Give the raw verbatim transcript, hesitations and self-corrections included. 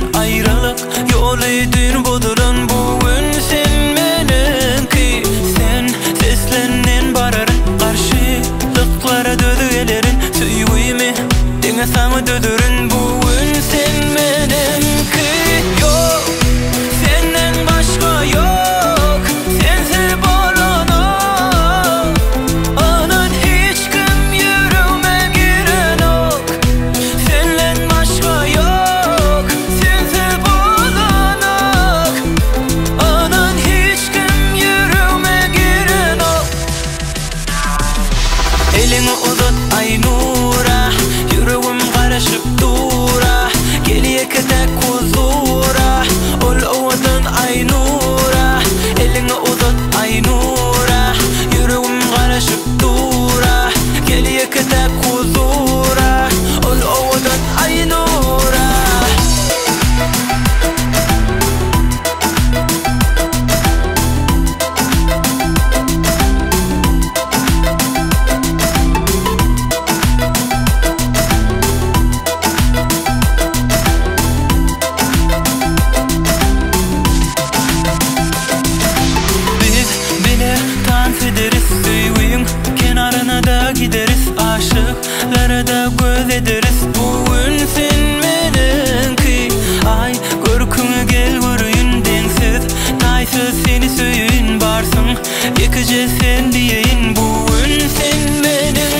ayrılık yol edin boduran bugün sen menenki. Sen seslenen bararın karşılıklara dödügelerin süygüyme dene sana dödürün bugün sen menenki. Yok senden başka yok sensiz bolana anan hiç kim yüreğime giren ok. Senden başka yok sensiz bolana anan hiç kim yüreğime giren ok. Elini uzat ay nura yüreğim karışıp dura geliye ketek huzura ol ovadan ay nura. Elini uzat ay nura yüreğim karışıp dura geliye ketek huzura ol ovadan ay nura. Kenarına da gideriz aşıklara da göz ederiz bugün sen menenki. Ay görkünü gel görüyün densiz taysız seni söyün barsın yıkıcı sen diyeyin bugün sen menenki.